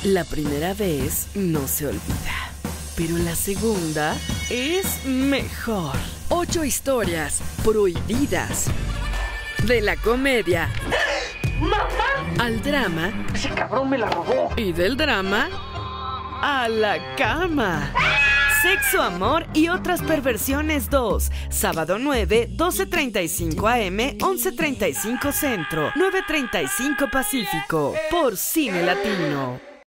La primera vez no se olvida, pero la segunda es mejor. 8 historias prohibidas. De la comedia al drama. Ese cabrón me la robó. Y del drama a la cama. Sexo, amor y otras perversiones 2. Sábado 9, 12:35 AM, 11:35 Centro, 9:35 Pacífico. Por Cine Latino.